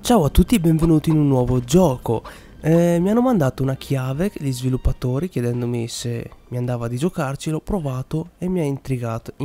Ciao a tutti e benvenuti in un nuovo gioco. Mi hanno mandato una chiave gli sviluppatori chiedendomi se mi andava di giocarci, l'ho provato e mi ha intrigato,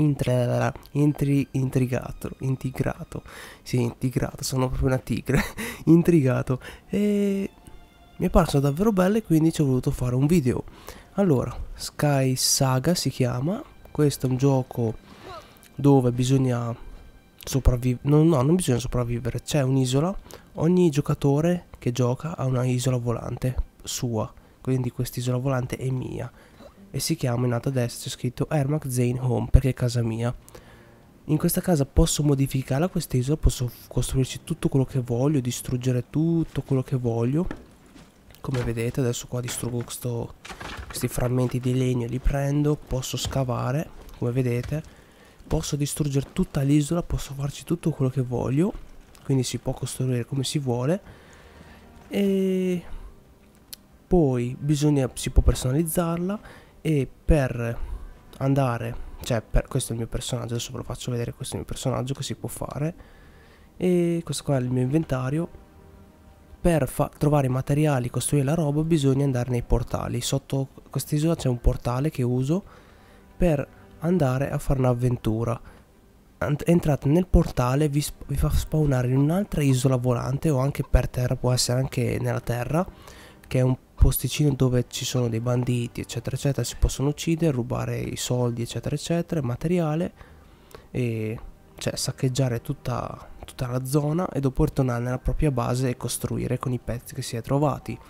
sì, intrigato, sono proprio una tigre, intrigato e mi è parso davvero bello e quindi ci ho voluto fare un video. Allora, Sky Saga si chiama, questo è un gioco dove bisogna sopravvivere, no, non bisogna sopravvivere, c'è un'isola. Ogni giocatore che gioca ha una isola volante sua, quindi quest'isola volante è mia e si chiama, in alto a destra c'è scritto Ermac Zane Home perché è casa mia. In questa casa posso modificarla questa isola, posso costruirci tutto quello che voglio, distruggere tutto quello che voglio. Come vedete adesso qua distruggo questi frammenti di legno e li prendo, posso scavare, come vedete, posso distruggere tutta l'isola, posso farci tutto quello che voglio. Quindi si può costruire come si vuole e poi si può personalizzarla e per andare, questo è il mio personaggio, adesso ve lo faccio vedere, questo è il mio personaggio che si può fare e questo qua è il mio inventario. Per trovare i materiali, costruire la roba bisogna andare nei portali. Sotto quest'isola c'è un portale che uso per andare a fare un'avventura. Entrate nel portale, vi fa spawnare in un'altra isola volante o anche per terra, può essere anche nella terra, che è un posticino dove ci sono dei banditi eccetera eccetera, si possono uccidere, rubare i soldi eccetera eccetera, materiale e cioè saccheggiare tutta la zona e dopo ritornare nella propria base e costruire con i pezzi che si è trovati.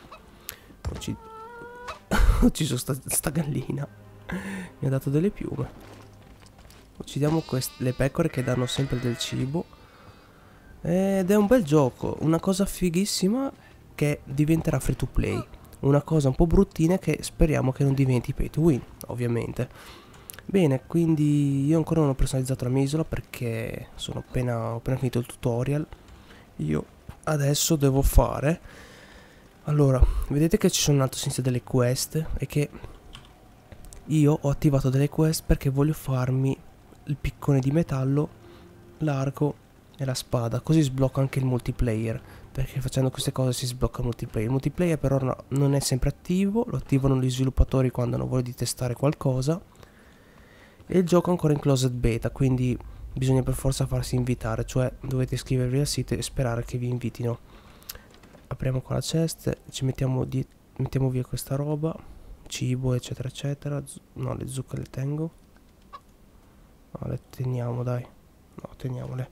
Ho ucciso sta gallina, mi ha dato delle piume. Uccidiamo le pecore che danno sempre del cibo. Ed è un bel gioco. Una cosa fighissima che diventerà free to play. Una cosa un po' bruttina che speriamo che non diventi pay to win, ovviamente. Bene, quindi io ancora non ho personalizzato la mia isola perché ho appena finito il tutorial. Io adesso devo fare... Allora, vedete che ci sono in alto a sinistra delle quest e che io ho attivato delle quest perché voglio farmi il piccone di metallo, l'arco e la spada, così sblocco anche il multiplayer, perché facendo queste cose si sblocca il multiplayer. Il multiplayer però no, non è sempre attivo, lo attivano gli sviluppatori quando hanno voglia di testare qualcosa e il gioco è ancora in closed beta, quindi bisogna per forza farsi invitare, cioè dovete iscrivervi al sito e sperare che vi invitino. Apriamo qua la chest, ci mettiamo via questa roba, cibo eccetera eccetera. No, le zucche le tengo. No, le teniamo, dai. No, teniamole.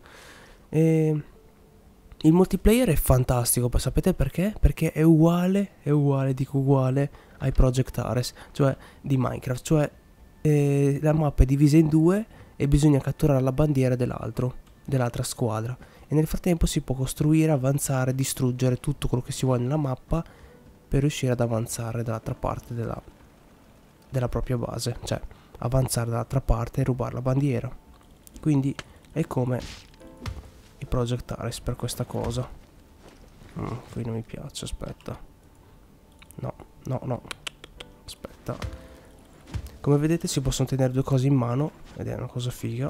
Il multiplayer è fantastico, sapete perché? Perché è uguale, dico uguale ai Project Ares, cioè di Minecraft, cioè la mappa è divisa in due e bisogna catturare la bandiera dell'altra squadra e nel frattempo si può costruire, avanzare, distruggere tutto quello che si vuole nella mappa per riuscire ad avanzare dall'altra parte della propria base, cioè avanzare dall'altra parte e rubare la bandiera. Quindi è come i Project Ares per questa cosa. Qui non mi piace, aspetta. No, aspetta. Come vedete si possono tenere due cose in mano ed è una cosa figa.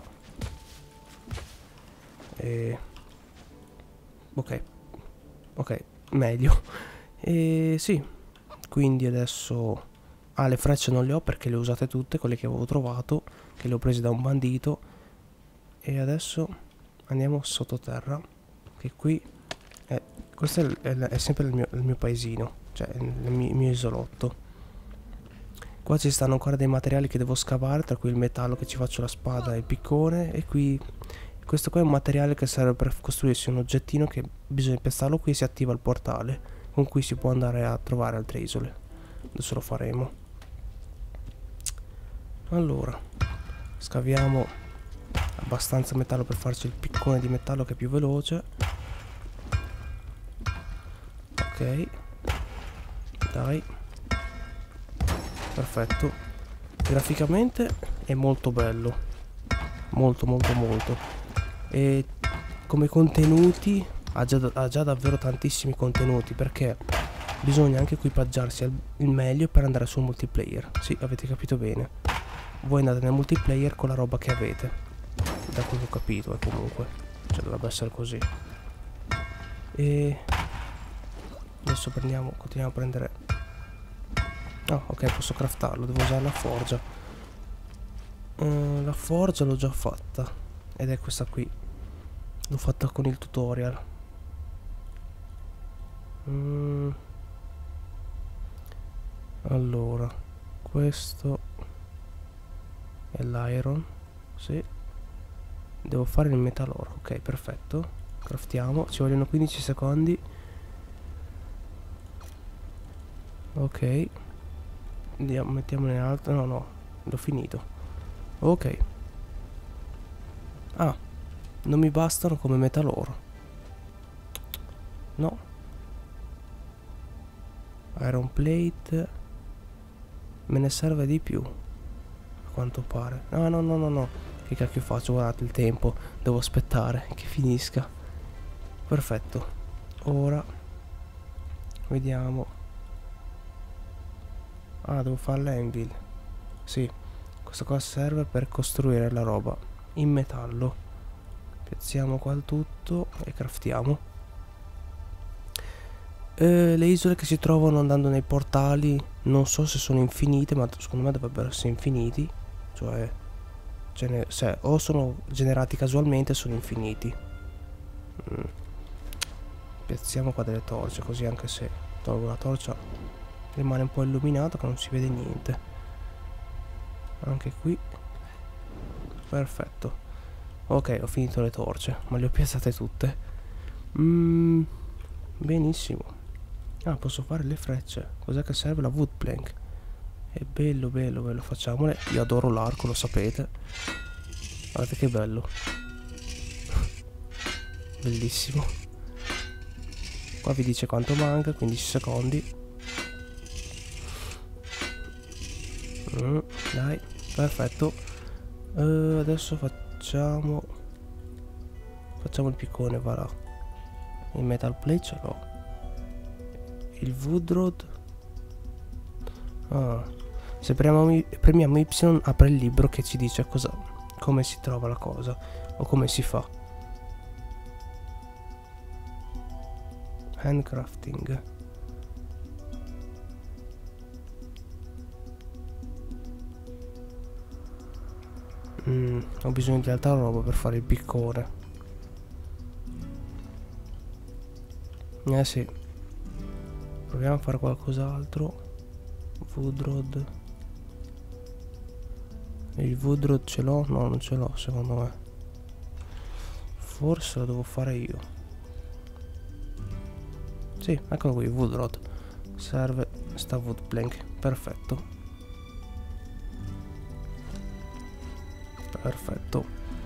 Ok, meglio. E sì, quindi adesso le frecce non le ho perché le ho usate tutte, quelle che avevo trovato, che le ho prese da un bandito. E adesso andiamo sottoterra, che qui questo è sempre il mio paesino, cioè il mio isolotto. Qua ci stanno ancora dei materiali che devo scavare, tra cui il metallo che ci faccio la spada e il piccone. E qui questo qua è un materiale che serve per costruirsi un oggettino che bisogna pestarlo qui e si attiva il portale con cui si può andare a trovare altre isole. Adesso lo faremo. Allora, scaviamo abbastanza metallo per farci il piccone di metallo che è più veloce. Ok, dai, perfetto. Graficamente è molto bello, molto e come contenuti ha già davvero tantissimi contenuti, perché bisogna anche equipaggiarsi il meglio per andare sul multiplayer. Sì, avete capito bene, voi andate nel multiplayer con la roba che avete, da quello che ho capito, comunque cioè dovrebbe essere così. E adesso prendiamo, continuiamo a prendere. Ah, ok, posso craftarlo, devo usare la forgia. La forgia l'ho già fatta ed è questa qui. L'ho fatta con il tutorial. Allora, questo è l'iron. Sì. Devo fare il metal ore. Ok, perfetto. Craftiamo. Ci vogliono 15 secondi. Ok. Andiamo, mettiamone in alto. No, no, l'ho finito. Ok. Ah, non mi bastano come metal ore. No. Iron plate. Me ne serve di più, a quanto pare. Ah, no, no, no, no. Che cacchio faccio? Guardate il tempo. Devo aspettare che finisca. Perfetto. Ora vediamo. Ah, devo fare l'anvil. Sì, questo qua serve per costruire la roba in metallo. Piazziamo qua il tutto e craftiamo. Le isole che si trovano andando nei portali non so se sono infinite, ma secondo me dovrebbero essere infiniti. Cioè, o sono generati casualmente o sono infiniti. Piazziamo qua delle torce, così anche se tolgo la torcia rimane un po' illuminato che non si vede niente. Anche qui. Perfetto. Ok, ho finito le torce, ma le ho piazzate tutte. Benissimo. Ah, posso fare le frecce. Cos'è che serve? La wood plank. È bello, bello, bello. Facciamole. Io adoro l'arco, lo sapete. Guardate che bello. Bellissimo. Qua vi dice quanto manca, 15 secondi. Dai, perfetto. Adesso facciamo il piccone, va là. Il metal plate ce l'ho. Il wood rod. Ah, se premiamo Y apre il libro che ci dice come si trova la cosa o come si fa. Handcrafting. Ho bisogno di altra roba per fare il piccone. Sì. Proviamo a fare qualcos'altro. Wood rod. Il wood rod ce l'ho? No, non ce l'ho secondo me. Forse lo devo fare io. Sì, eccolo qui, wood rod. Serve sta wood plank. Perfetto. Perfetto.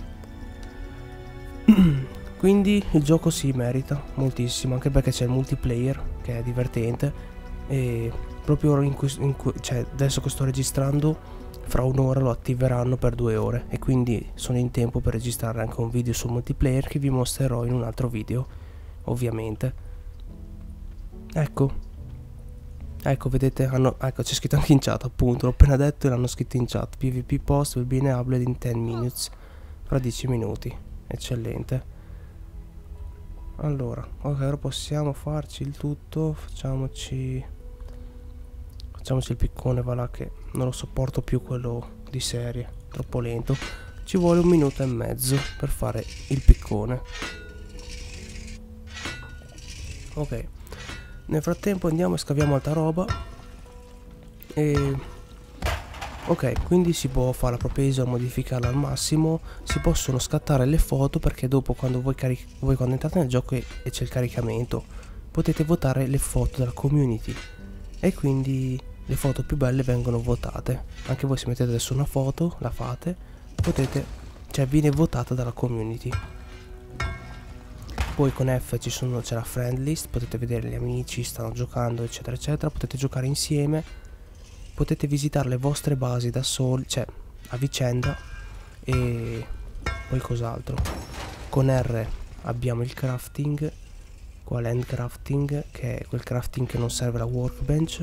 Quindi il gioco si merita moltissimo, anche perché c'è il multiplayer che è divertente. E proprio cioè, adesso che sto registrando, fra un'ora lo attiveranno per 2 ore. E quindi sono in tempo per registrare anche un video sul multiplayer che vi mostrerò in un altro video, ovviamente. Ecco. Ecco, vedete, ecco, c'è scritto anche in chat, appunto, l'ho appena detto e l'hanno scritto in chat. PvP post will be enabled in 10 minutes. Fra 10 minuti. Eccellente. Allora, ok, ora possiamo farci il tutto. Facciamoci il piccone, va là, che non lo sopporto più quello di serie. Troppo lento. Ci vuole 1 minuto e mezzo per fare il piccone. Ok. Nel frattempo andiamo e scaviamo altra roba. E ok, quindi si può fare la propria isola, modificarla al massimo. Si possono scattare le foto, perché dopo quando voi quando entrate nel gioco e c'è il caricamento, potete votare le foto della community. E quindi le foto più belle vengono votate. Anche voi se mettete adesso una foto, la fate, potete, cioè viene votata dalla community. Poi con F c'è la friend list, potete vedere gli amici, stanno giocando eccetera eccetera, potete giocare insieme, potete visitare le vostre basi da soli, cioè a vicenda. E poi cos'altro? Con R abbiamo il crafting, qua l'end crafting, che è quel crafting che non serve la workbench.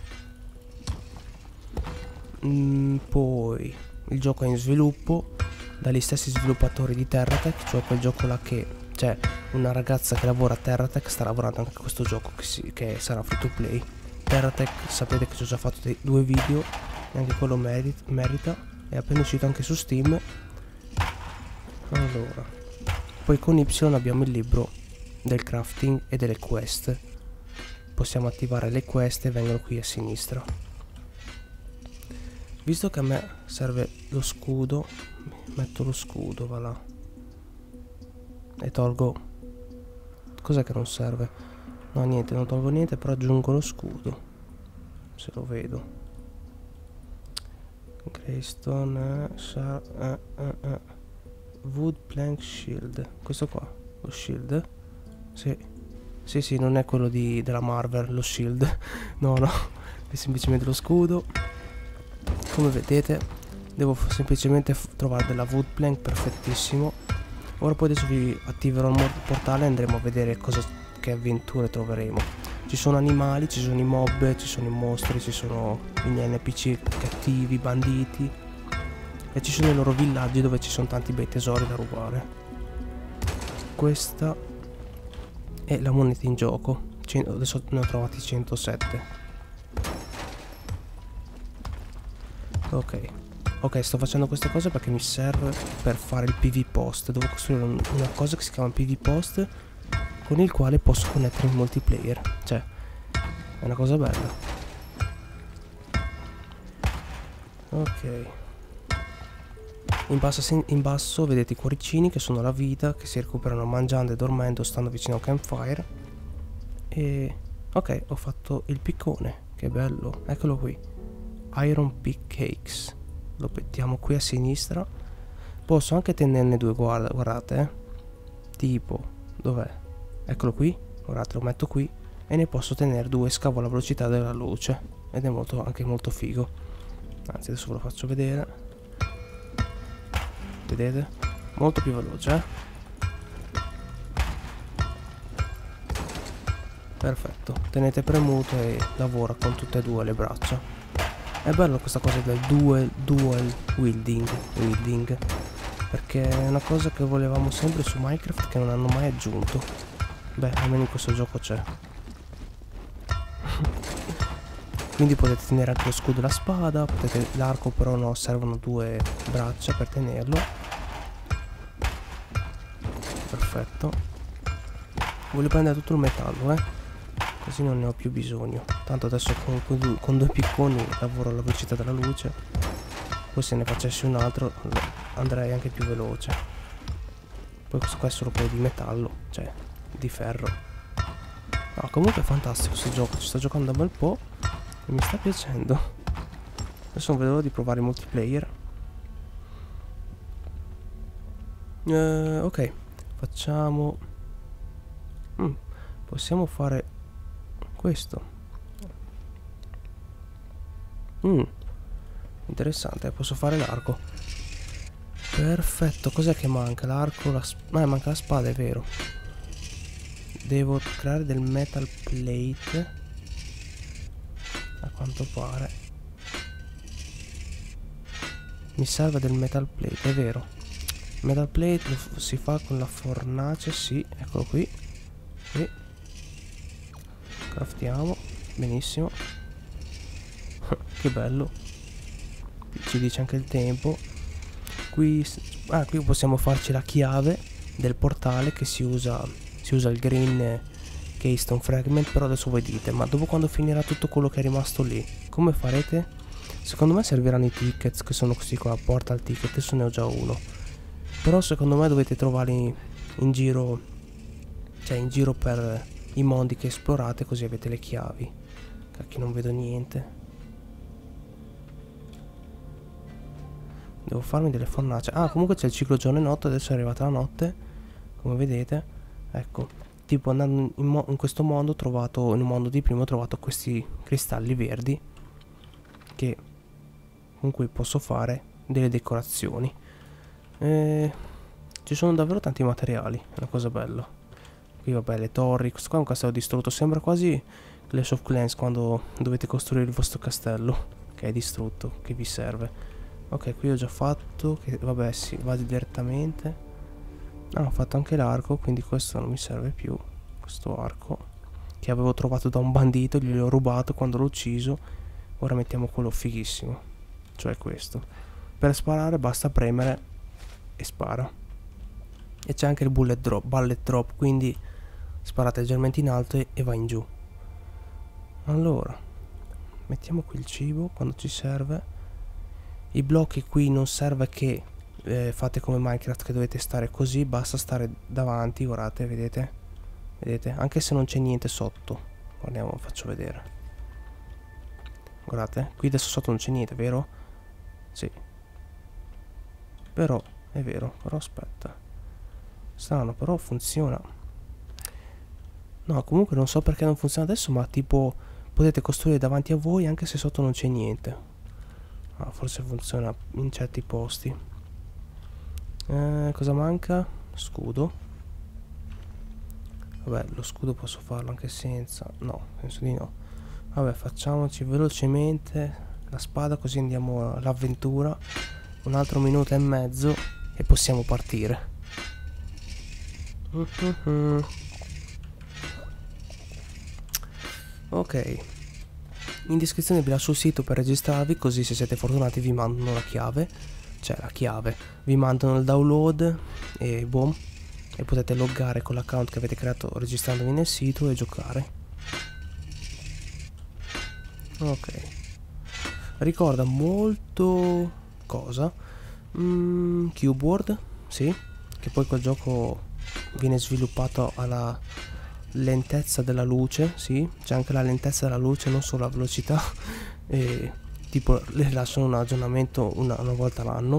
Poi il gioco è in sviluppo dagli stessi sviluppatori di Terratech, cioè quel gioco là che c'è una ragazza che lavora a Terratech, sta lavorando anche a questo gioco che sarà free to play. Terratech, sapete che ci ho già fatto 2 video, e anche quello merita, è appena uscito anche su Steam. Allora, poi con Y abbiamo il libro del crafting e delle quest. Possiamo attivare le quest e vengono qui a sinistra. Visto che a me serve lo scudo, metto lo scudo, va là, e tolgo, cos'è che non serve? No, niente, non tolgo niente, però aggiungo lo scudo, se lo vedo. Greystone Wood Plank Shield, questo qua, lo shield. Sì, non è quello della Marvel, lo shield. No, è semplicemente lo scudo. Come vedete, devo semplicemente trovare della wood plank, perfettissimo. Ora poi adesso vi attiverò il portale e andremo a vedere che avventure troveremo. Ci sono animali, ci sono i mob, ci sono i mostri, ci sono gli NPC cattivi, banditi, e ci sono i loro villaggi dove ci sono tanti bei tesori da rubare. Questa è la moneta in gioco. Adesso ne ho trovati 107. Ok, sto facendo queste cose perché mi serve per fare il PV post. Devo costruire una cosa che si chiama PV post, con il quale posso connettere in multiplayer. Cioè, è una cosa bella. Ok. In basso vedete i cuoricini, che sono la vita, che si recuperano mangiando e dormendo, stando vicino a un campfire. E ok, ho fatto il piccone, che bello, eccolo qui. Iron Pickaxe. Lo mettiamo qui a sinistra. Posso anche tenerne 2, guardate, tipo, dov'è? Eccolo qui, guardate, lo metto qui. E ne posso tenere 2, scavo alla velocità della luce. Ed è anche molto figo. Anzi, adesso ve lo faccio vedere. Vedete? Molto più veloce, Perfetto. Tenete premuto e lavora con tutte e 2 le braccia. È bello questa cosa del dual wielding, perché è una cosa che volevamo sempre su Minecraft, che non hanno mai aggiunto. Beh, almeno in questo gioco c'è. Quindi potete tenere anche lo scudo e la spada, l'arco, però no, servono 2 braccia per tenerlo. Perfetto. Voglio prendere tutto il metallo, così non ne ho più bisogno. Tanto adesso con 2 picconi lavoro alla velocità della luce. Poi se ne facessi un altro andrei anche più veloce. Poi questo qua è solo quello di metallo, cioè di ferro. No, comunque è fantastico questo gioco, ci sto giocando da un bel po' e mi sta piacendo. Adesso non vedo di provare il multiplayer. Ok, facciamo... possiamo fare questo. Interessante, posso fare l'arco. Perfetto, cos'è che manca? L'arco, manca la spada, è vero. Devo creare del metal plate, a quanto pare. Mi serve del metal plate, è vero. Metal plate si fa con la fornace, sì, eccolo qui. E craftiamo, benissimo. Che bello. Ci dice anche il tempo. Qui possiamo farci la chiave del portale, che si usa il green keystone fragment. Però adesso voi dite, ma dopo, quando finirà tutto quello che è rimasto lì, come farete? Secondo me serviranno i tickets, che sono questi qua, portal ticket. Adesso ne ho già uno, però secondo me dovete trovarli in giro, cioè in giro per i mondi che esplorate, così avete le chiavi. Cacchio, non vedo niente. Devo farmi delle fornace. Ah, comunque c'è il ciclo giorno e notte. Adesso è arrivata la notte, come vedete. Ecco, tipo andando in questo mondo, nel mondo di prima ho trovato questi cristalli verdi, con cui posso fare delle decorazioni. Ci sono davvero tanti materiali, è una cosa bella. Qui vabbè, le torri. Questo qua è un castello distrutto. Sembra quasi Clash of Clans, quando dovete costruire il vostro castello che è distrutto, che vi serve. Ok, qui ho già fatto, che vabbè, si va direttamente. Ah, ho fatto anche l'arco, quindi questo non mi serve più. Questo arco che avevo trovato da un bandito, gliel'ho rubato quando l'ho ucciso. Ora mettiamo quello fighissimo, cioè questo. Per sparare basta premere e spara. E c'è anche il bullet drop, quindi sparate leggermente in alto e va in giù. Allora, mettiamo qui il cibo quando ci serve. I blocchi qui non serve che fate come Minecraft, che dovete stare così, basta stare davanti, guardate, vedete? Vedete? Anche se non c'è niente sotto. Guardiamo, faccio vedere. Guardate, qui adesso sotto non c'è niente, vero? Sì. Però, è vero, però aspetta. Strano, però funziona. No, comunque non so perché non funziona adesso, ma tipo potete costruire davanti a voi anche se sotto non c'è niente. Ah, forse funziona in certi posti. Cosa manca? Scudo. Vabbè, lo scudo posso farlo anche senza. No, penso di no. Vabbè, facciamoci velocemente la spada così andiamo all'avventura. Un altro minuto e mezzo e possiamo partire. Ok. In descrizione vi lascio il sito per registrarvi, così se siete fortunati vi mandano la chiave. Cioè la chiave. Vi mandano il download e boom. E potete loggare con l'account che avete creato registrandovi nel sito e giocare. Ok. Ricorda molto cosa? Cube World, sì. Che poi quel gioco viene sviluppato alla lentezza della luce, sì. C'è anche la lentezza della luce, non solo la velocità. E tipo le lasciano un aggiornamento una volta l'anno.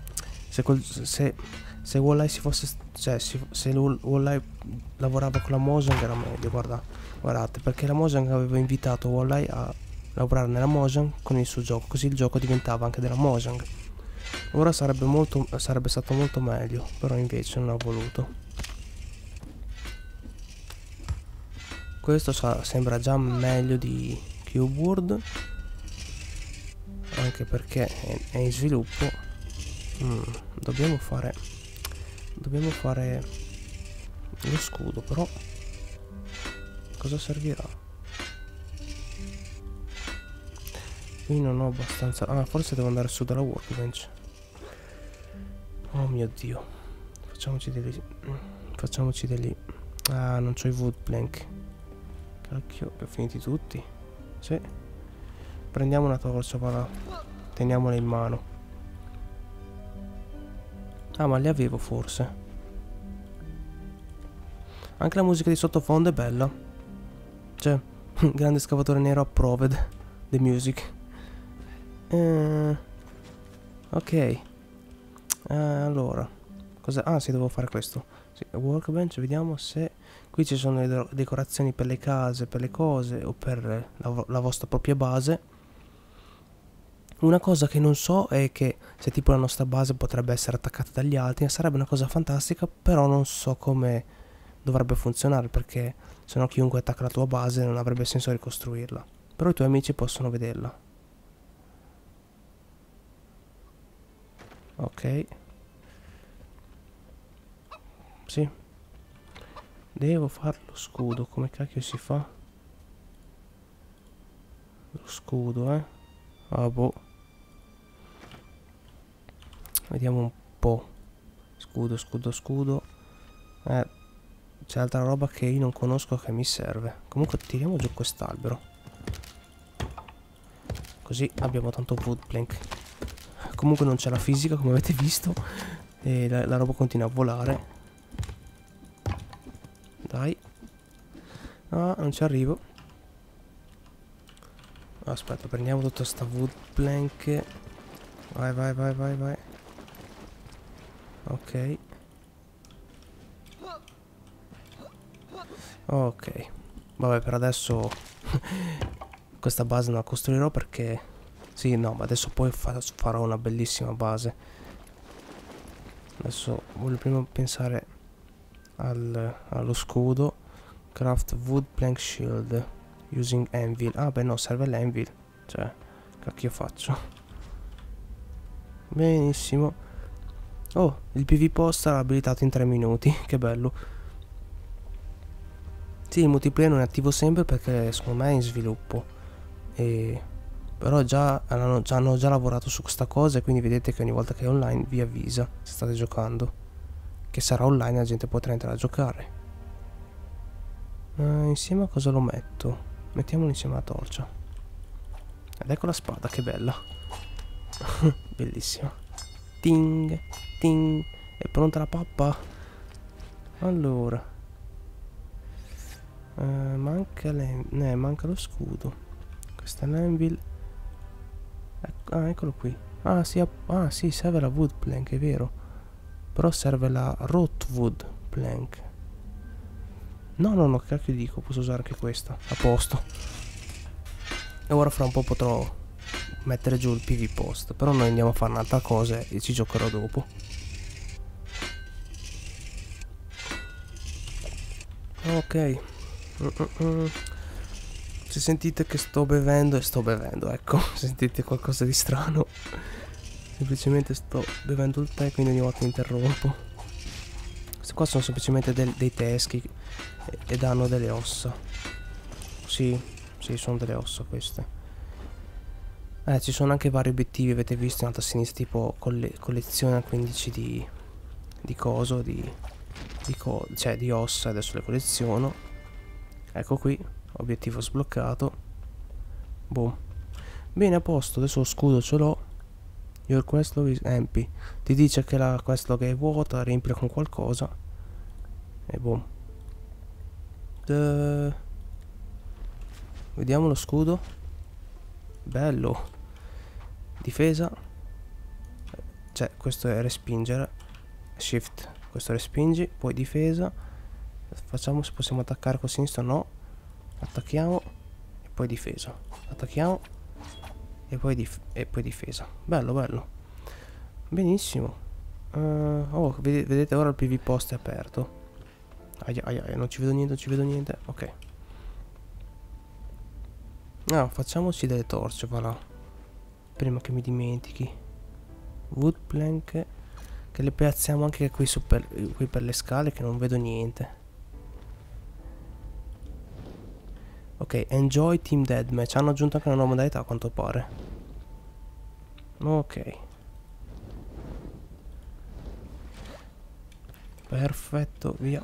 Se Walleye si fosse, cioè se Walleye lavorava con la Mojang era meglio, guardate, perché la Mojang aveva invitato Walleye a lavorare nella Mojang con il suo gioco, così il gioco diventava anche della Mojang. Ora sarebbe stato molto meglio, però invece non ha voluto. Questo sembra già meglio di Cube World, anche perché è in sviluppo. Dobbiamo fare lo scudo, però cosa servirà? Qui non ho abbastanza. Ah, forse devo andare su dalla workbench. Oh mio dio. Facciamoci degli ah, non c'ho i wood plank. Cacchio, li ho finiti tutti. Sì. Prendiamo una torcia, va. Teniamola in mano. Ah, ma li avevo forse. Anche la musica di sottofondo è bella. Cioè, grande scavatore nero approved the music. Ok. Allora, cosa? Ah, sì, devo fare questo. Sì, workbench, vediamo se qui ci sono le decorazioni per le case, per le cose o per la vostra propria base. Una cosa che non so è che se tipo la nostra base potrebbe essere attaccata dagli altri, sarebbe una cosa fantastica, però non so come dovrebbe funzionare, perché sennò chiunque attacca la tua base non avrebbe senso ricostruirla. Però i tuoi amici possono vederla. Ok. Sì. Devo fare lo scudo, come cacchio si fa? Lo scudo, Ah, boh. Vediamo un po'. Scudo. C'è altra roba che io non conosco che mi serve. Comunque tiriamo giù quest'albero. Così abbiamo tanto wood plank. Comunque non c'è la fisica, come avete visto. E la roba continua a volare. Dai. Ah, non ci arrivo. Aspetta, prendiamo tutta sta wood plank. Vai. Ok. Ok. Vabbè, per adesso questa base non la costruirò perché... Sì, no, ma adesso poi farò una bellissima base. Adesso voglio prima pensare allo scudo. Craft wood plank shield using anvil. Ah, beh no, serve l'anvil. Cioè, cacchio faccio? Benissimo. Oh, il PvP sarà abilitato in 3 minuti. Che bello. Sì, il multiplayer non è attivo sempre perché secondo me è in sviluppo. Però hanno già lavorato su questa cosa e quindi vedete che ogni volta che è online vi avvisa se state giocando. Che sarà online e la gente potrà entrare a giocare. Insieme a cosa lo metto? Mettiamolo insieme alla torcia. Ed ecco la spada, che bella. Bellissima. Ting, ting. È pronta la pappa? Allora. Manca lo scudo. Questo è l'anvil. Eccolo qui. Sì, serve la wood plank, è vero. Però serve la rotwood plank. No, che cacchio dico, posso usare anche questa. A posto. E ora fra un po' potrò mettere giù il PV post. Però noi andiamo a fare un'altra cosa e ci giocherò dopo. Ok. Se sentite che sto bevendo, ecco. Se sentite qualcosa di strano, semplicemente sto bevendo il tè, quindi ogni volta interrompo. Questi qua sono semplicemente dei teschi e danno delle ossa. Sì, sono delle ossa queste. Ci sono anche vari obiettivi, avete visto in alto a sinistra, tipo colleziona 15 di coso, cioè di ossa, adesso le colleziono. Ecco qui, obiettivo sbloccato. Boom. Bene, a posto, adesso lo scudo ce l'ho. Your quest log is empty. Ti dice che la quest log è vuota, riempila con qualcosa. E boom. Vediamo lo scudo. Bello. Difesa. Cioè, questo è respingere. Shift. Questo respingi. Poi difesa. Facciamo se possiamo attaccare con sinistra. No. Attacchiamo. E poi difesa. Attacchiamo. E poi difesa. Bello. Benissimo. Oh, vedete ora il PV post è aperto. Aia, non ci vedo niente. Ok. No, facciamoci delle torce, va là. Prima che mi dimentichi. Wood plank. Che le piazziamo anche qui qui per le scale, che non vedo niente. Ok, enjoy team deathmatch. Hanno aggiunto anche una nuova modalità a quanto pare. Ok. Perfetto, via.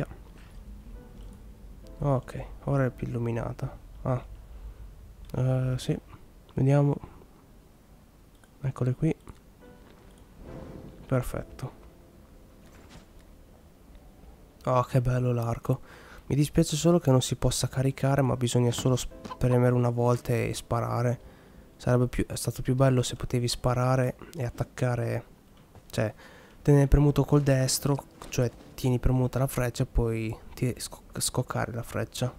Ok, ora è più illuminata. Sì. Vediamo. Eccole qui. Perfetto. Oh, che bello l'arco. Mi dispiace solo che non si possa caricare, ma bisogna solo premere una volta e sparare. È stato più bello se potevi sparare e attaccare. Cioè, tenere premuto col destro, cioè tieni premuta la freccia e poi scoccare la freccia.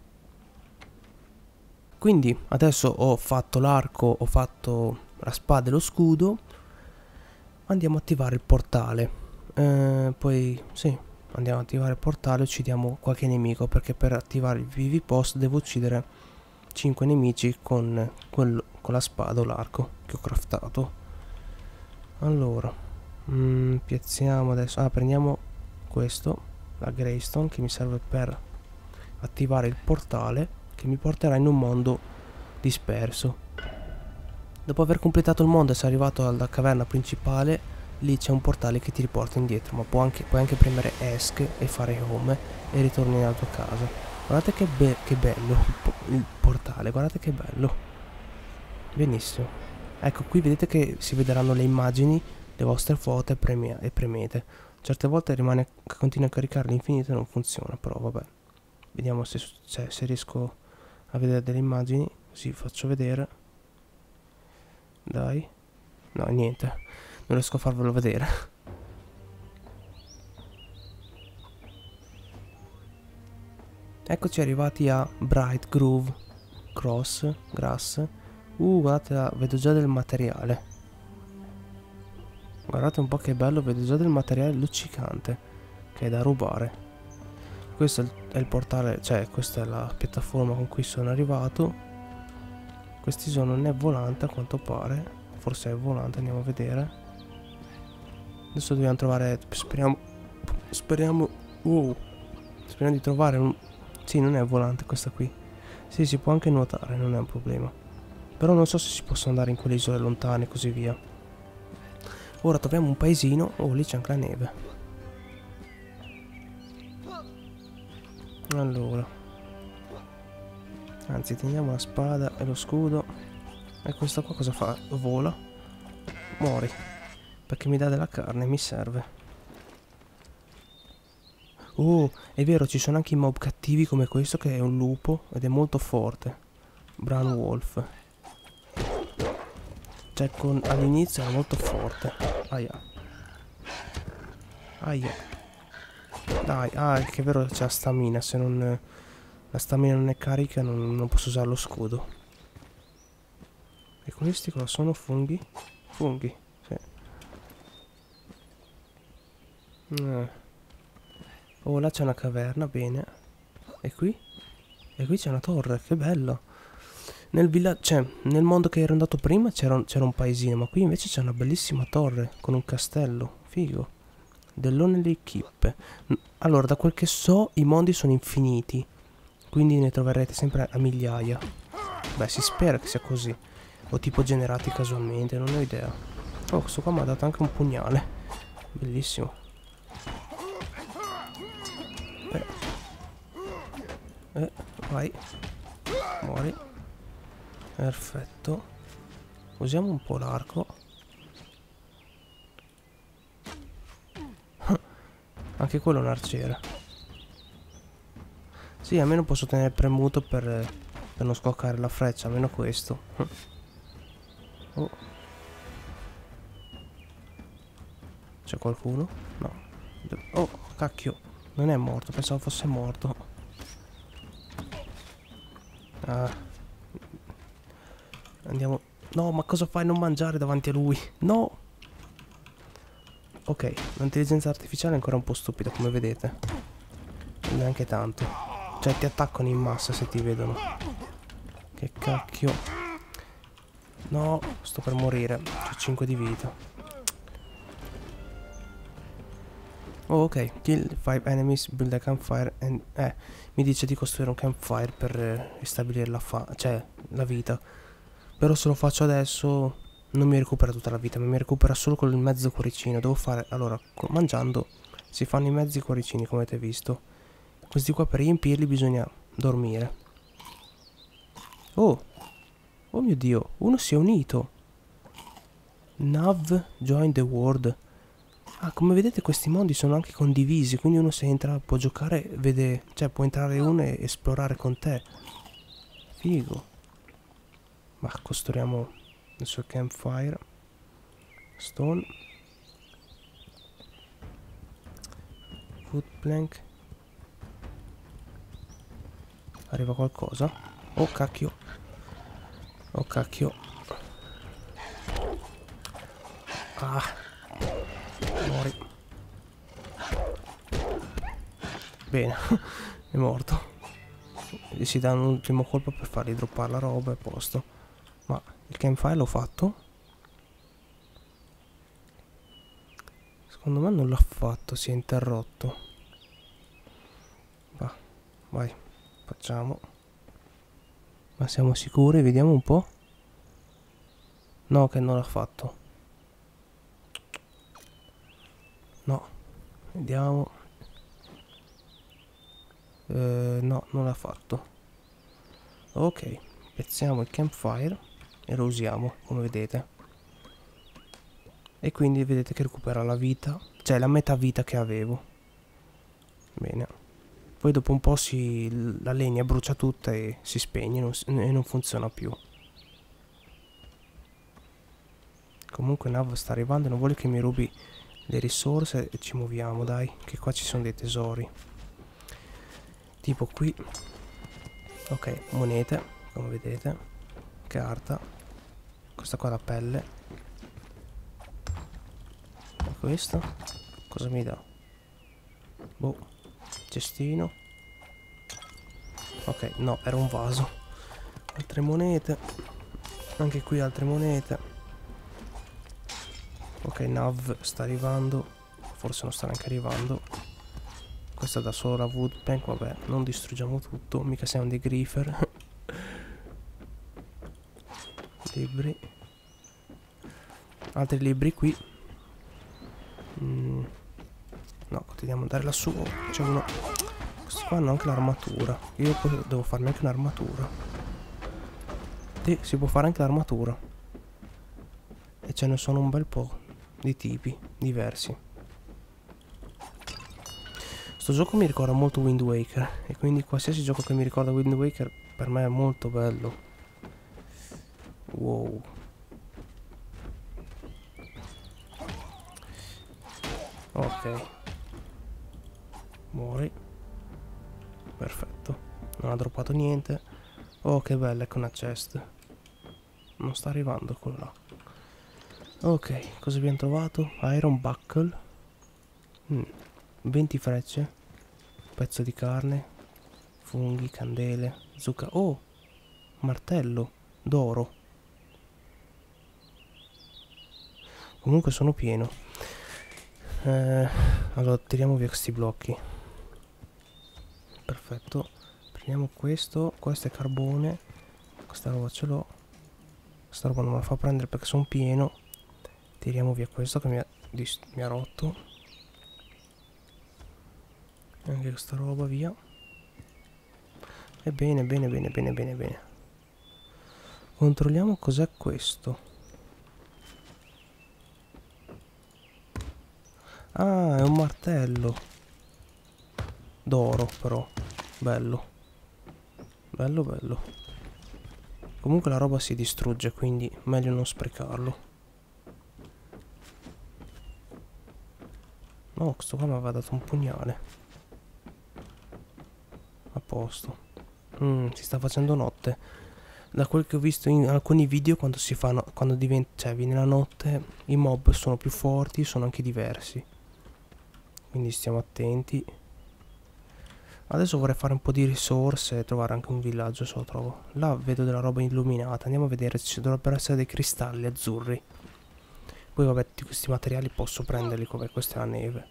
Quindi adesso ho fatto l'arco, ho fatto la spada e lo scudo. Andiamo a attivare il portale. Poi sì, andiamo ad attivare il portale e uccidiamo qualche nemico, perché per attivare il PV post devo uccidere 5 nemici con la spada o l'arco che ho craftato. Allora, piazziamo adesso. Prendiamo questo, la Greystone, che mi serve per attivare il portale che mi porterà in un mondo disperso. Dopo aver completato il mondo e sei arrivato alla caverna principale, lì c'è un portale che ti riporta indietro, ma puoi anche premere ESC e fare home e ritorni nella tua casa. Guardate che bello il portale, guardate che bello. Benissimo. Ecco, qui vedete che si vedranno le immagini, le vostre foto e premete. Certe volte continua a caricare l'infinito e non funziona, però vabbè. Vediamo se riesco a vedere delle immagini, così faccio vedere. Dai. No, niente. Non riesco a farvelo vedere. Eccoci arrivati a Bright Grove Grass. Guardate, vedo già del materiale. Guardate un po' che bello, vedo già del materiale luccicante che è da rubare. Questo è il portale, cioè questa è la piattaforma con cui sono arrivato. Questi sono, non è volante a quanto pare. Forse è volante, andiamo a vedere. Adesso dobbiamo trovare. Speriamo. Speriamo. Speriamo di trovare un. Sì, non è volante questa qui. Sì, si può anche nuotare, non è un problema. Però non so se si possono andare in quelle isole lontane e così via. Ora troviamo un paesino. Oh, lì c'è anche la neve. Allora. Anzi, teniamo la spada e lo scudo. E questo qua cosa fa? Vola. Muori. Perché mi dà della carne, mi serve. Oh, è vero, ci sono anche i mob cattivi come questo che è un lupo ed è molto forte. Brown Wolf. Cioè, all'inizio era molto forte. Aia. Aia. Dai, che è vero c'è la stamina. Se non la stamina non è carica non posso usare lo scudo. E questi cosa sono? Funghi? Funghi, sì. Oh, là c'è una caverna, bene. E qui? E qui c'è una torre, che bello. Nel villaggio, cioè, nel mondo che ero andato prima c'era un paesino, ma qui invece c'è una bellissima torre con un castello. Figo. Dell'Onely Keep. Allora, da quel che so, i mondi sono infiniti. Quindi ne troverete sempre a migliaia. Beh, si spera che sia così. O tipo generati casualmente, non ho idea. Oh, questo qua mi ha dato anche un pugnale. Bellissimo. Vai. Muori. Perfetto. Usiamo un po' l'arco. Anche quello è un arciere. Sì, almeno posso tenere premuto per non scoccare la freccia, almeno questo. Oh. C'è qualcuno? No. Oh, cacchio. Non è morto, pensavo fosse morto. Andiamo. No, ma cosa fai? Non mangiare davanti a lui. No. Ok, l'intelligenza artificiale è ancora un po' stupida, come vedete. Neanche tanto. Cioè, ti attaccano in massa se ti vedono. Che cacchio. No, sto per morire. Ho 5 di vita. Oh, ok. Kill 5 enemies, build a campfire and... mi dice di costruire un campfire per ristabilire la vita. Però se lo faccio adesso non mi recupera tutta la vita, ma mi recupera solo con il mezzo cuoricino. Devo fare... Allora, mangiando si fanno i mezzi cuoricini, come avete visto. Questi qua per riempirli bisogna dormire. Oh! Oh mio Dio, uno si è unito. Nav join the world. Ah, come vedete questi mondi sono anche condivisi, quindi uno se entra può giocare, vede, cioè può entrare uno e esplorare con te. Figo. Ma costruiamo adesso il campfire. Stone. Food plank. Arriva qualcosa? Oh cacchio. Oh cacchio. Ah. Muori. Bene. È morto. Gli si dà un ultimo colpo per fargli droppare la roba e posto. Ma il campfire l'ho fatto? Secondo me non l'ha fatto, si è interrotto. Va, vai, facciamo. Ma siamo sicuri? Vediamo un po'. No, che non l'ha fatto. No, vediamo. No, non l'ha fatto. Ok, pezziamo il campfire e lo usiamo, come vedete. E quindi vedete che recupera la vita, cioè la metà vita che avevo. Bene. Poi dopo un po' la legna brucia tutta e si spegne e non funziona più. Comunque Nav sta arrivando e non vuole che mi rubi le risorse e ci muoviamo, dai, che qua ci sono dei tesori. Tipo qui. Ok, monete, come vedete. Carta. Questa qua è la pelle. E questo? Cosa mi dà? Boh. Cestino. Ok, no, era un vaso. Altre monete. Anche qui altre monete. Ok, Nav sta arrivando. Forse non sta neanche arrivando. Questa da solo la Woodbank. Vabbè, non distruggiamo tutto. Mica siamo dei griefer. Libri. Altri libri qui. No, continuiamo ad andare lassù. C'è uno. Questi qua hanno anche l'armatura. Io poi devo farmi anche un'armatura. Sì, si può fare anche l'armatura. E ce ne sono un bel po' di tipi diversi. Sto gioco mi ricorda molto Wind Waker. E quindi qualsiasi gioco che mi ricorda Wind Waker per me è molto bello. Wow. Ok. Muori. Perfetto. Non ha droppato niente. Oh, che bella, ecco una chest. Non sta arrivando quello là. Ok, cosa abbiamo trovato? Iron Buckle. 20 frecce. Pezzo di carne. Funghi, candele, zucca. Oh! Martello d'oro. Comunque sono pieno. Allora tiriamo via questi blocchi. Perfetto. Prendiamo questo. Questo è carbone. Questa roba ce l'ho. Questa roba non me la fa prendere perché sono pieno. Tiriamo via questo che mi ha rotto. Anche questa roba via. E bene, bene, bene, bene, bene, bene. Controlliamo cos'è questo. Ah, è un martello d'oro però. Bello. Bello, bello. Comunque la roba si distrugge, quindi meglio non sprecarlo. No, questo qua mi aveva dato un pugnale. A posto. Si sta facendo notte. Da quel che ho visto in alcuni video, quando si fanno, quando diventa, cioè viene la notte, i mob sono più forti, sono anche diversi. Quindi stiamo attenti. Adesso vorrei fare un po' di risorse e trovare anche un villaggio se lo trovo. Là vedo della roba illuminata. Andiamo a vedere, ci dovrebbero essere dei cristalli azzurri. Poi vabbè, tutti questi materiali posso prenderli come questa è la neve.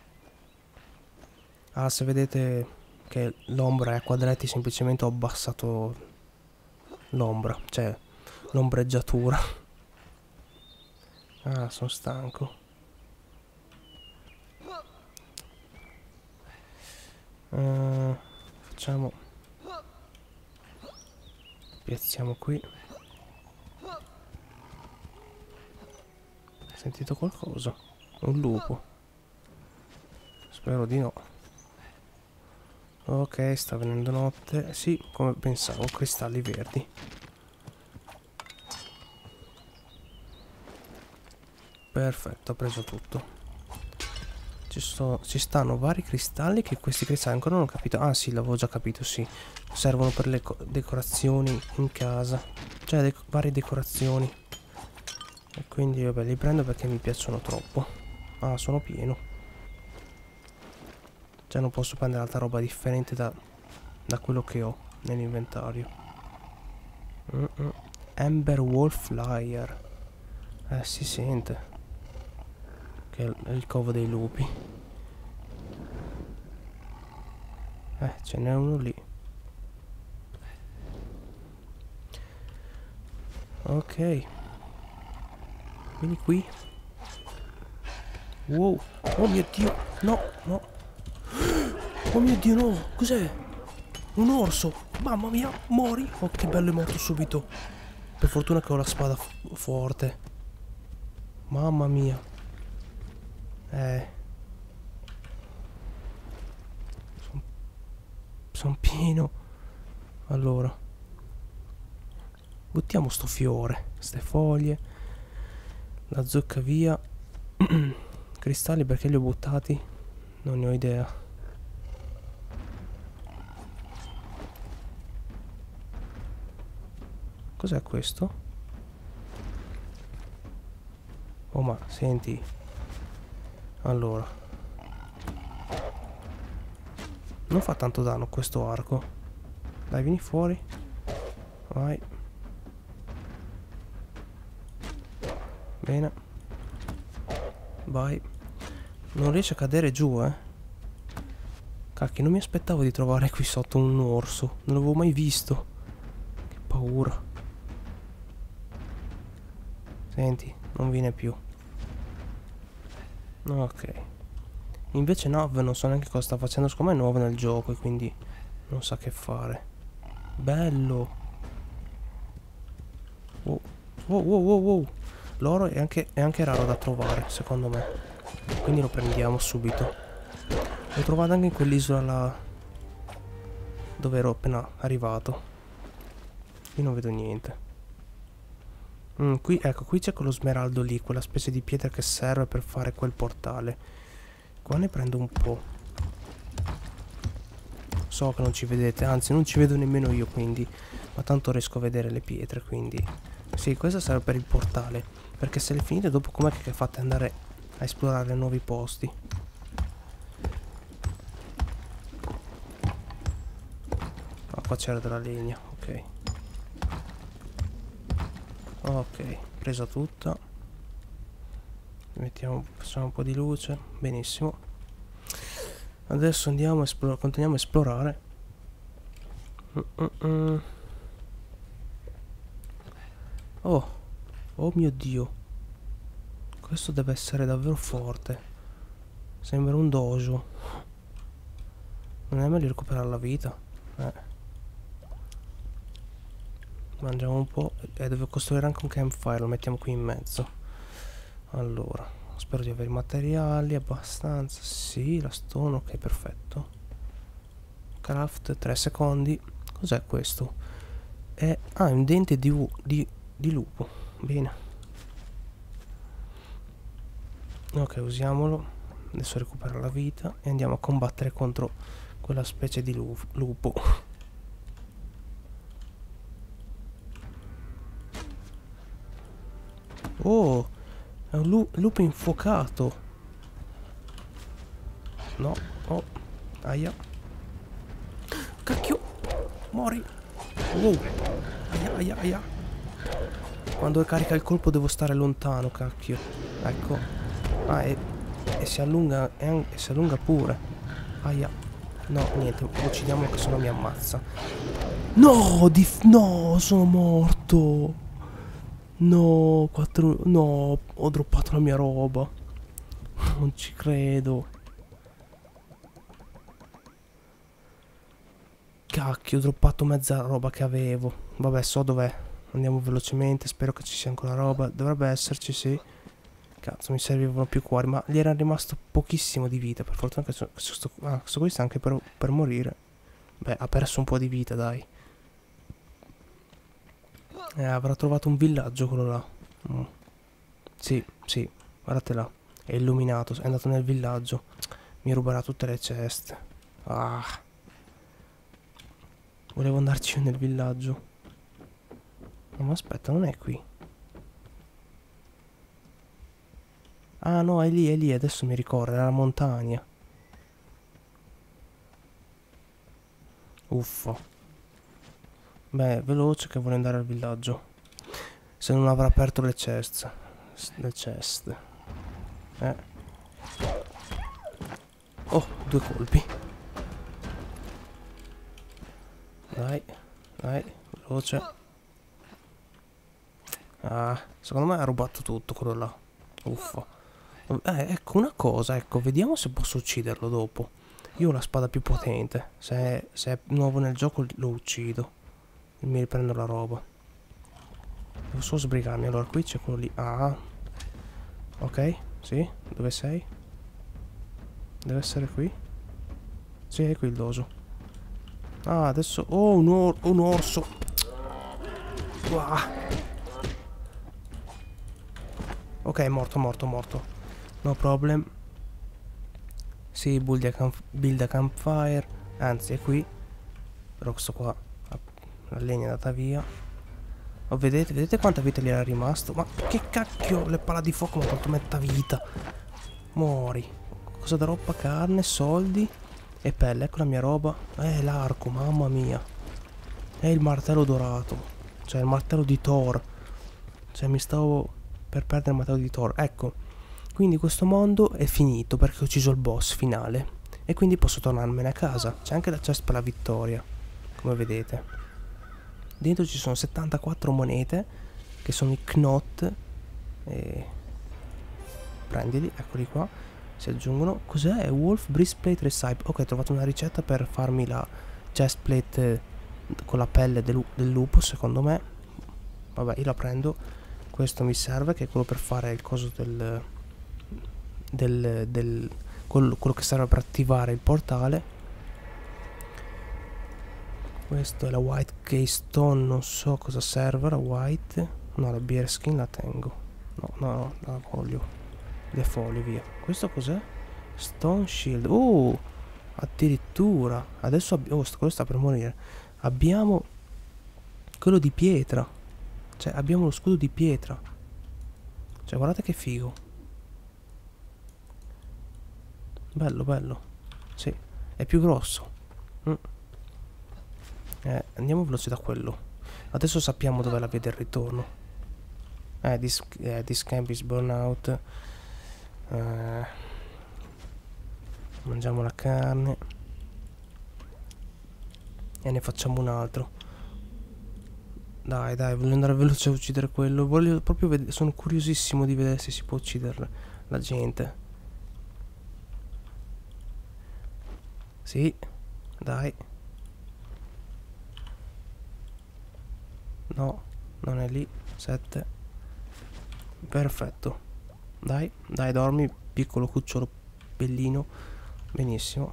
Ah, se vedete che l'ombra è a quadretti, semplicemente ho abbassato l'ombra, cioè l'ombreggiatura. Ah, sono stanco. Facciamo, piazziamo qui. Hai sentito qualcosa? Un lupo? Spero di no. Ok, sta venendo notte. Sì, come pensavo, cristalli verdi. Perfetto, ho preso tutto. Ci stanno vari cristalli, che questi cristalli ancora non ho capito. Ah sì, l'avevo già capito, sì. Servono per le decorazioni in casa. Cioè varie decorazioni. E quindi vabbè, li prendo perché mi piacciono troppo. Ah, sono pieno. Cioè non posso prendere altra roba differente da quello che ho nell'inventario. Ember Wolf Flyer. Si sente che è il covo dei lupi. Ce n'è uno lì. Ok. Vieni qui. Wow. Oh mio Dio. No, no. Oh mio Dio, no. Cos'è? Un orso. Mamma mia, mori. Oh, che bello, è morto subito. Per fortuna che ho la spada forte. Mamma mia. Sono pieno. Allora, buttiamo sto fiore, ste foglie, la zucca via. Cristalli perché li ho buttati? Non ne ho idea. Cos'è questo? Oh, ma senti. Allora, non fa tanto danno questo arco. Dai, vieni fuori. Vai. Bene. Vai. Non riesce a cadere giù, eh. Cacchio, non mi aspettavo di trovare qui sotto un orso. Non l'avevo mai visto. Che paura. Senti, non viene più. Ok. Invece Nav non so neanche cosa sta facendo. Secondo me è nuovo nel gioco e quindi non sa che fare. Bello. Oh. Wow, wow, wow, wow. L'oro è anche raro da trovare, secondo me. Quindi lo prendiamo subito. L'ho trovato anche in quell'isola là dove ero appena arrivato. Qui non vedo niente. Qui, ecco, qui c'è quello smeraldo lì, quella specie di pietra che serve per fare quel portale. Qua ne prendo un po'. So che non ci vedete, anzi non ci vedo nemmeno io, quindi. Ma tanto riesco a vedere le pietre, quindi. Sì, questa serve per il portale. Perché se le finite dopo com'è che fate andare a esplorare nuovi posti? Ah, qua c'era della legna, ok. Ok, presa tutta. Mettiamo, facciamo un po' di luce. Benissimo. Adesso andiamo a continuiamo a esplorare. Oh, oh mio Dio. Questo deve essere davvero forte. Sembra un dojo. Non è meglio recuperare la vita? Mangiamo un po'. E devo costruire anche un campfire. Lo mettiamo qui in mezzo. Allora, spero di avere i materiali abbastanza. Sì, la stone, ok, perfetto. Craft, 3 secondi. Cos'è questo? È un dente di lupo. Bene. Ok, usiamolo. Adesso recupera la vita e andiamo a combattere contro quella specie di lupo. Oh, è un lupo infuocato. No, oh, aia. Cacchio, muori. Wow, aia, aia, aia. Quando carica il colpo devo stare lontano, cacchio. Ecco. Ah, e si allunga, e si allunga pure. Aia. No, niente, uccidiamolo che sennò mi ammazza. No, no, sono morto. No, no, ho droppato la mia roba. Non ci credo. Cacchio, ho droppato mezza roba che avevo. Vabbè, so dov'è. Andiamo velocemente, spero che ci sia ancora roba. Dovrebbe esserci, sì. Cazzo, mi servivano più cuori, ma gli era rimasto pochissimo di vita. Per fortuna che questo qui sta anche per morire. Beh, ha perso un po' di vita, dai. Avrà trovato un villaggio quello là. Sì, sì, guardate là. È illuminato, è andato nel villaggio. Mi ruberà tutte le ceste. Ah. Volevo andarci nel villaggio. Ma aspetta, non è qui. Ah no, è lì, adesso mi ricordo, è la montagna. Uffa. Beh, veloce che vuole andare al villaggio. Se non avrà aperto le ceste. Le ceste. Oh, 2 colpi. Dai, dai, veloce. Ah, secondo me ha rubato tutto quello là. Uffa. Ecco una cosa, ecco, vediamo se posso ucciderlo dopo. Io ho la spada più potente. Se è nuovo nel gioco lo uccido. E mi riprendo la roba. Devo solo sbrigarmi. Allora qui c'è quello lì. Ah. Ok, sì. Dove sei? Deve essere qui. Sì, è qui il dojo. Ah, adesso... Oh, un orso. Uah. Ok, morto. No problem. Sì, build a campfire. Anzi, è qui. Però questo qua, la legna è andata via. Oh, vedete quanta vita gli era rimasto? Ma che cacchio, le pala di fuoco mi ha tolto metà vita. Muori. Cosa darò? Carne, soldi e pelle. Ecco la mia roba. L'arco, mamma mia. È il martello dorato. Cioè il martello di Thor. Cioè mi stavo per perdere il martello di Thor. Ecco, Quindi questo mondo è finito perché ho ucciso il boss finale. E quindi posso tornarmene a casa. C'è anche la chest per la vittoria, come vedete. Dentro ci sono 74 monete, che sono i knot. E prendili, eccoli qua. Si aggiungono. Cos'è? Wolf Breastplate Recipe. Ok, ho trovato una ricetta per farmi la chestplate con la pelle del lupo, secondo me. Vabbè, io la prendo. Questo mi serve, che è quello per fare il coso quello che serve per attivare il portale. Questo è la white keystone, non so cosa serve la white. No, la bear skin la tengo. No, la voglio. Le foglie, via. Questo cos'è? Stone shield. Addirittura. Adesso quello sta per morire. Abbiamo quello di pietra. Cioè, abbiamo lo scudo di pietra. Cioè, guardate che figo. Bello, bello. Sì, è più grosso. Andiamo veloci da quello. Adesso sappiamo dov'è la via del ritorno. This camp is burnout. Mangiamo la carne. E ne facciamo un altro. Dai, voglio andare veloce a uccidere quello. Voglio proprio vedere. Sono curiosissimo di vedere se si può uccidere la gente. Sì, dai. No, non è lì. 7. Perfetto. Dai, dormi, piccolo cucciolo bellino. Benissimo.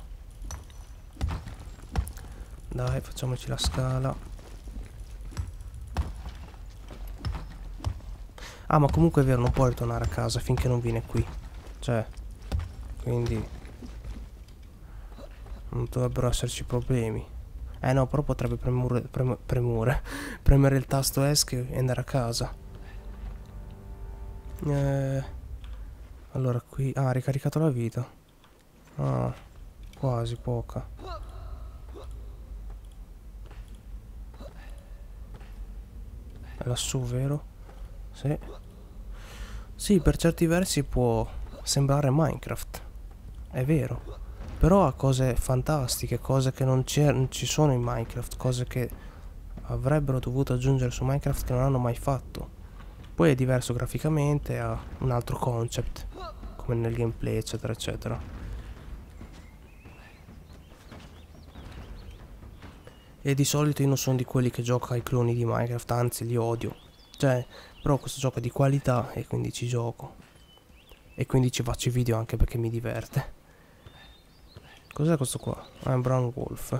Dai, facciamoci la scala. Ah, ma comunque è vero, non può ritornare a casa finché non viene qui. Cioè, quindi non dovrebbero esserci problemi. No, però potrebbe premere il tasto ESC e andare a casa. Allora qui... Ah, ha ricaricato la vita. Ah, quasi poca. È lassù, vero? Sì. Sì, per certi versi può sembrare Minecraft. È vero. Però ha cose fantastiche, cose che non ci sono in Minecraft, cose che avrebbero dovuto aggiungere su Minecraft che non hanno mai fatto. Poi è diverso graficamente, ha un altro concept, come nel gameplay, eccetera, eccetera. E di solito io non sono di quelli che gioca ai cloni di Minecraft, anzi li odio. Cioè, però questo gioco è di qualità e quindi ci gioco. E quindi ci faccio i video anche perché mi diverte. Cos'è questo qua? Ah, è un brown wolf.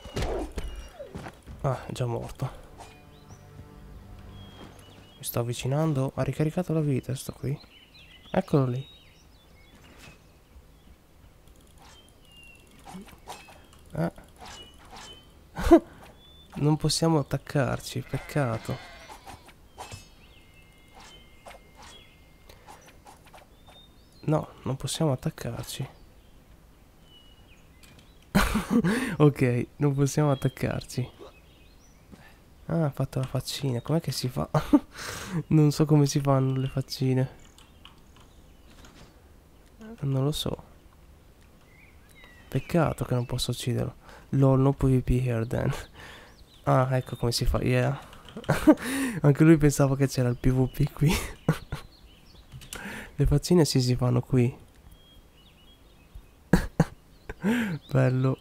Ah, è già morto. Mi sto avvicinando. Ha ricaricato la vita, sto qui. Eccolo lì. Non possiamo attaccarci, peccato. No, non possiamo attaccarci. Ok, non possiamo attaccarci. Ah, ha fatto la faccina. Com'è che si fa? Non so come si fanno le faccine. Non lo so. Peccato che non posso ucciderlo. LOL, no PvP here then. Ah, ecco come si fa. Yeah. Anche lui pensava che c'era il PvP qui. Le faccine si fanno qui. Bello.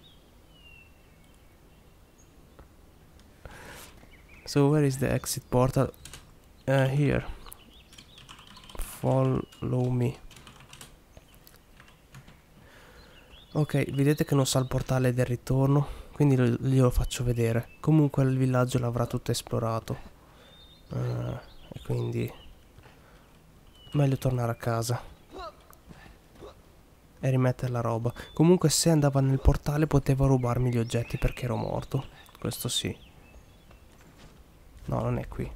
So where is the exit portal? Here. Follow me. Ok, vedete che non sa il portale del ritorno, quindi glielo faccio vedere. Comunque il villaggio l'avrà tutto esplorato. E quindi meglio tornare a casa e rimettere la roba. Comunque se andava nel portale poteva rubarmi gli oggetti perché ero morto. Questo sì. No, non è qui.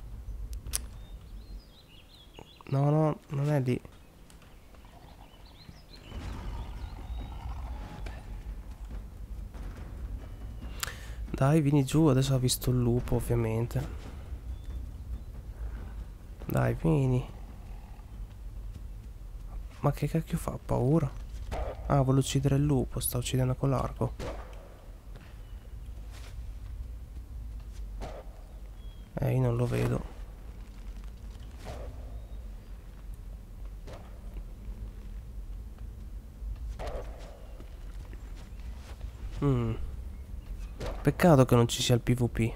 No, non è lì. Dai, vieni giù, adesso ha visto il lupo ovviamente. Dai, vieni. Ma che cacchio fa? Paura? Ah, vuole uccidere il lupo, sta uccidendo con l'arco. Io non lo vedo. Peccato che non ci sia il PvP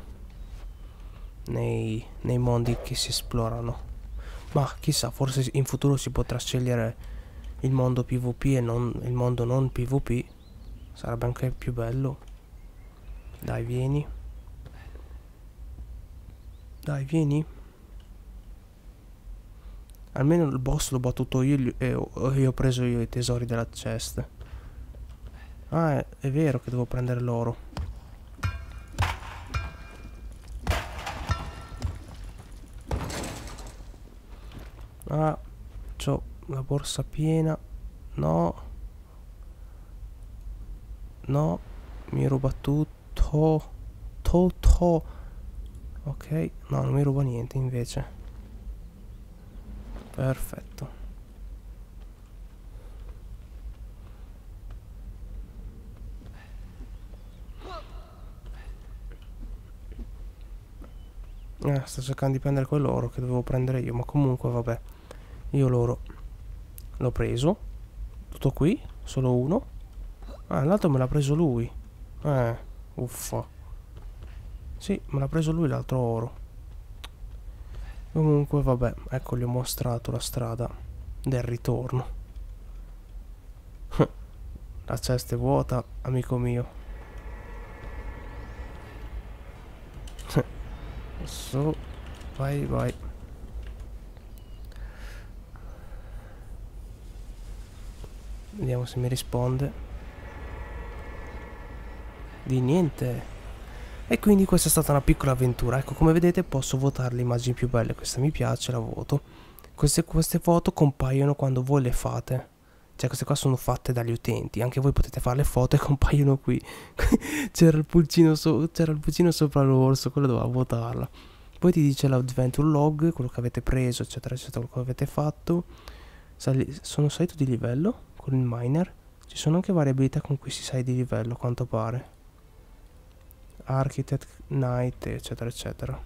nei mondi che si esplorano. Ma chissà, forse in futuro si potrà scegliere il mondo PvP e non il mondo non PvP. Sarebbe anche più bello. Dai, vieni. Dai, vieni. Almeno il boss l'ho battuto io e ho preso io i tesori della chest. Ah, è vero che devo prendere l'oro. Ah, c'ho la borsa piena. No. No, mi ruba tutto. Tutto. Ok, no, non mi ruba niente invece. Perfetto. Sto cercando di prendere quell'oro che dovevo prendere io, ma comunque vabbè. Io l'oro l'ho preso. Tutto qui, solo uno. Ah, l'altro me l'ha preso lui. Uffa. Sì, me l'ha preso lui l'altro oro. Comunque vabbè, ecco, gli ho mostrato la strada del ritorno. La cesta è vuota, amico mio. Su, vai, vai. Vediamo se mi risponde. Di niente. E quindi questa è stata una piccola avventura. Ecco, come vedete posso votare le immagini più belle. Questa mi piace, la voto. Queste foto compaiono quando voi le fate. Cioè queste qua sono fatte dagli utenti. Anche voi potete fare le foto e compaiono qui. C'era il pulcino sopra l'orso, quello doveva votarla. Poi ti dice l'adventure log, quello che avete preso, eccetera, eccetera, quello che avete fatto. Sono salito di livello con il miner. Ci sono anche varie abilità con cui si sale di livello, a quanto pare. Architect, Knight, eccetera, eccetera.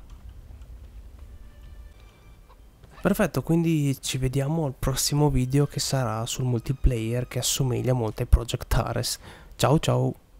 Perfetto, quindi ci vediamo al prossimo video che sarà sul multiplayer che assomiglia molto ai Project Ares. Ciao ciao!